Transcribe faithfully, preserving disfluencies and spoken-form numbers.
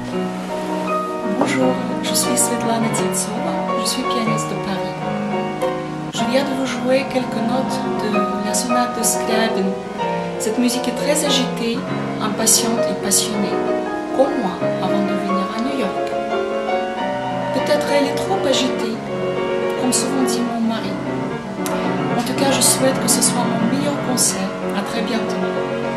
Bonjour, je suis Svetlana Tietsova, je suis pianiste de Paris. Je viens de vous jouer quelques notes de la sonate de Scriabin. Cette musique est très agitée, impatiente et passionnée, comme moi avant de venir à New York. Peut-être elle est trop agitée, comme souvent dit mon mari. En tout cas, je souhaite que ce soit mon meilleur concert. À très bientôt.